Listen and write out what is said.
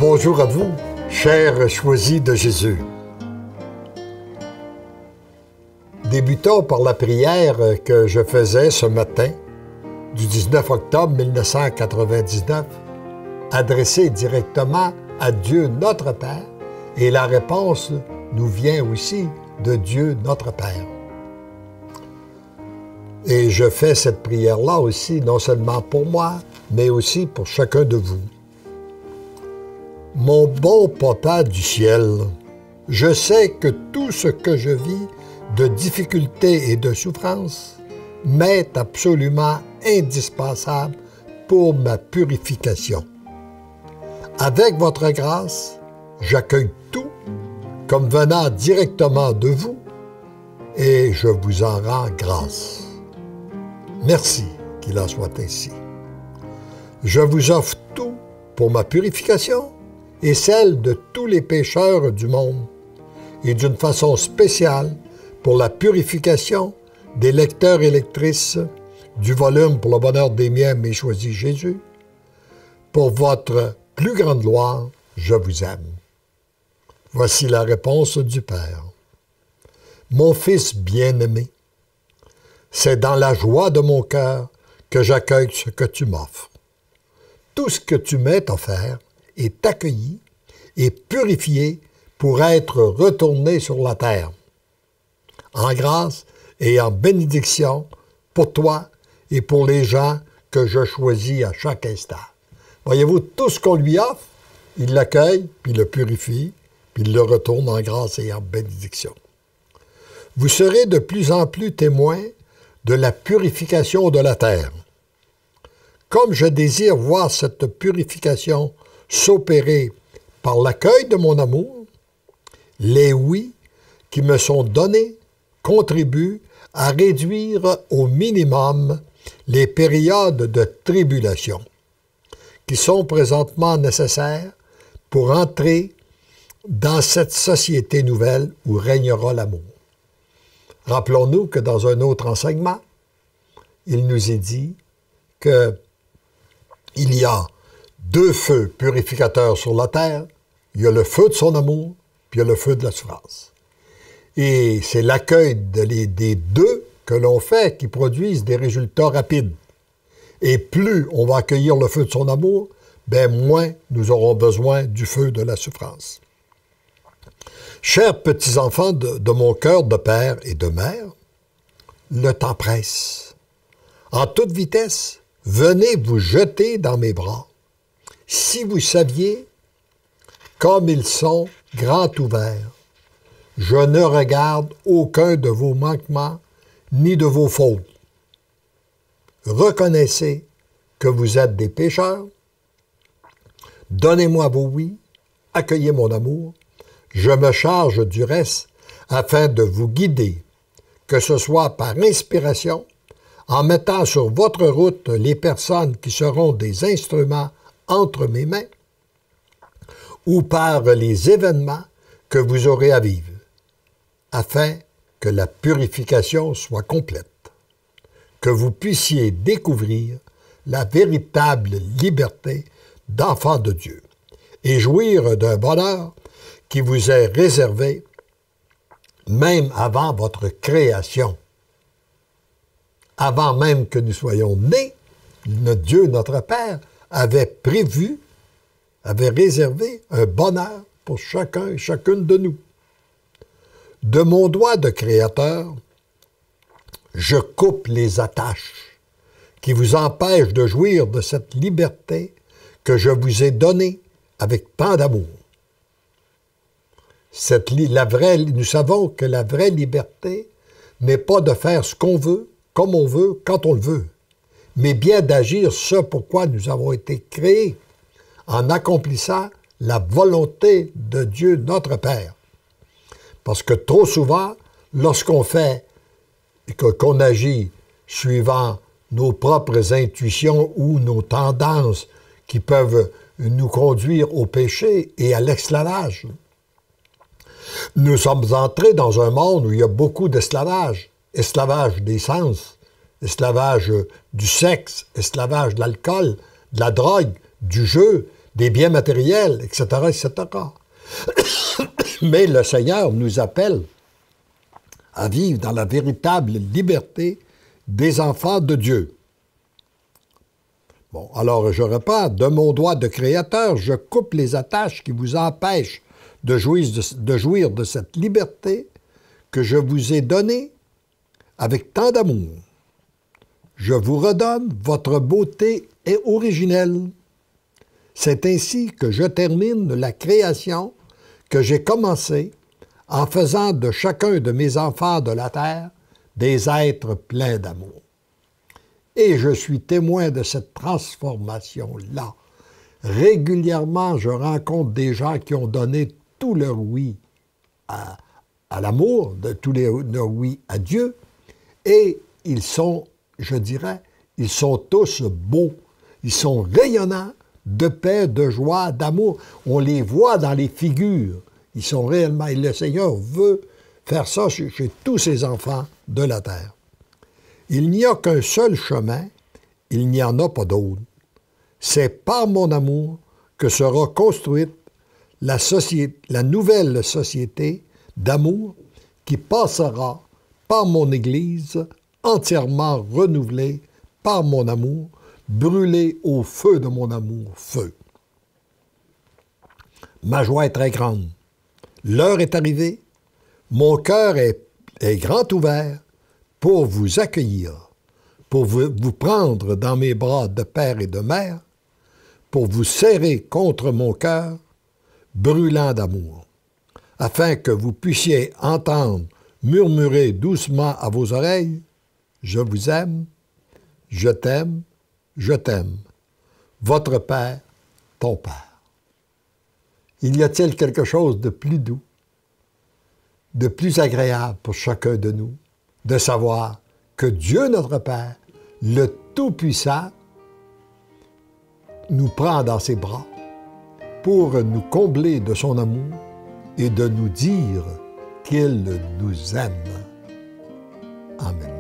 Bonjour à vous, chers choisis de Jésus. Débutons par la prière que je faisais ce matin du 19 octobre 1999, adressée directement à Dieu notre Père, et la réponse nous vient aussi de Dieu notre Père. Et je fais cette prière-là aussi, non seulement pour moi, mais aussi pour chacun de vous. Mon bon Papa du ciel, je sais que tout ce que je vis de difficultés et de souffrances m'est absolument indispensable pour ma purification. Avec votre grâce, j'accueille tout comme venant directement de vous et je vous en rends grâce. Merci qu'il en soit ainsi. Je vous offre tout pour ma purification et celle de tous les pécheurs du monde, et d'une façon spéciale pour la purification des lecteurs et lectrices du volume pour le bonheur des miens, mais choisis Jésus. Pour votre plus grande gloire, je vous aime. Voici la réponse du Père. Mon Fils bien-aimé, c'est dans la joie de mon cœur que j'accueille ce que tu m'offres. Tout ce que tu m'as offert est accueilli et purifié pour être retourné sur la terre. En grâce et en bénédiction pour toi et pour les gens que je choisis à chaque instant. Voyez-vous, tout ce qu'on lui offre, il l'accueille, puis il le purifie, puis il le retourne en grâce et en bénédiction. Vous serez de plus en plus témoins de la purification de la terre. Comme je désire voir cette purification s'opérer par l'accueil de mon amour, les oui qui me sont donnés contribuent à réduire au minimum les périodes de tribulation qui sont présentement nécessaires pour entrer dans cette société nouvelle où régnera l'amour. Rappelons-nous que dans un autre enseignement, il nous est dit qu'il y a deux feux purificateurs sur la terre. Il y a le feu de son amour, puis il y a le feu de la souffrance. Et c'est l'accueil des deux que l'on fait qui produisent des résultats rapides. Et plus on va accueillir le feu de son amour, bien moins nous aurons besoin du feu de la souffrance. Chers petits-enfants de mon cœur de père et de mère, le temps presse. En toute vitesse, venez vous jeter dans mes bras. Si vous saviez comme ils sont grands ouverts, je ne regarde aucun de vos manquements ni de vos fautes. Reconnaissez que vous êtes des pécheurs. Donnez-moi vos oui, accueillez mon amour. Je me charge du reste afin de vous guider, que ce soit par inspiration, en mettant sur votre route les personnes qui seront des instruments entre mes mains, ou par les événements que vous aurez à vivre, afin que la purification soit complète, que vous puissiez découvrir la véritable liberté d'enfant de Dieu et jouir d'un bonheur qui vous est réservé même avant votre création. Avant même que nous soyons nés, notre Dieu, notre Père, avait réservé un bonheur pour chacun et chacune de nous. De mon doigt de créateur, je coupe les attaches qui vous empêchent de jouir de cette liberté que je vous ai donnée avec tant d'amour. Nous savons que la vraie liberté n'est pas de faire ce qu'on veut, comme on veut, quand on le veut, mais bien d'agir ce pourquoi nous avons été créés, en accomplissant la volonté de Dieu notre Père. Parce que trop souvent, lorsqu'on qu'on agit suivant nos propres intuitions ou nos tendances qui peuvent nous conduire au péché et à l'esclavage, nous sommes entrés dans un monde où il y a beaucoup d'esclavage. Esclavage des sens, esclavage du sexe, esclavage de l'alcool, de la drogue, du jeu, des biens matériels, etc., etc. Mais le Seigneur nous appelle à vivre dans la véritable liberté des enfants de Dieu. Bon, alors je reprends. De mon doigt de créateur, je coupe les attaches qui vous empêchent de jouir de cette liberté que je vous ai donnée avec tant d'amour. Je vous redonne, votre beauté est originelle. C'est ainsi que je termine la création que j'ai commencée en faisant de chacun de mes enfants de la terre des êtres pleins d'amour. Et je suis témoin de cette transformation-là. Régulièrement, je rencontre des gens qui ont donné tout leur oui à l'amour, tout leur oui à Dieu, et ils sont, je dirais, ils sont tous beaux, ils sont rayonnants de paix, de joie, d'amour. On les voit dans les figures. Ils sont réellement, et le Seigneur veut faire ça chez tous ses enfants de la terre. Il n'y a qu'un seul chemin, il n'y en a pas d'autre. C'est par mon amour que sera construite la nouvelle société d'amour qui passera par mon Église, entièrement renouvelée par mon amour, brûlée au feu de mon amour, feu. Ma joie est très grande. L'heure est arrivée. Mon cœur est grand ouvert pour vous accueillir, pour vous prendre dans mes bras de père et de mère, pour vous serrer contre mon cœur, brûlant d'amour, afin que vous puissiez entendre murmurer doucement à vos oreilles « Je vous aime, je t'aime, je t'aime, votre Père, ton Père. » Il y a-t-il quelque chose de plus doux, de plus agréable pour chacun de nous, de savoir que Dieu, notre Père, le Tout-Puissant, nous prend dans ses bras pour nous combler de son amour et de nous dire qu'il nous aime. Amen.